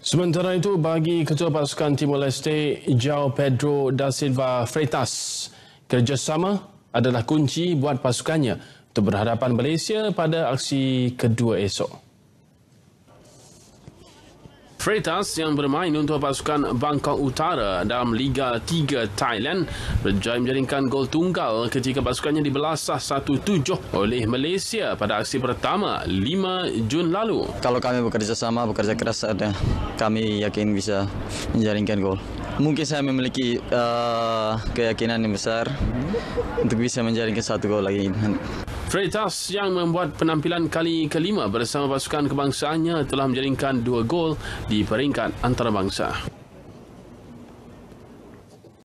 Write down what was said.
Sementara itu, bagi Ketua Pasukan Timor Leste, João Pedro da Silva Freitas, kerjasama adalah kunci buat pasukannya untuk berhadapan Malaysia pada aksi kedua esok. Freitas yang bermain untuk pasukan Bangkok Utara dalam Liga 3 Thailand berjaya menjaringkan gol tunggal ketika pasukannya dibelasah 1-7 oleh Malaysia pada aksi pertama 5 Jun lalu. Kalau kami bekerja sama, bekerja keras, kami yakin bisa menjaringkan gol. Mungkin saya memiliki keyakinan yang besar untuk bisa menjaringkan 1 gol lagi. Freitas yang membuat penampilan kali kelima bersama pasukan kebangsaannya telah menjaringkan 2 gol di peringkat antarabangsa.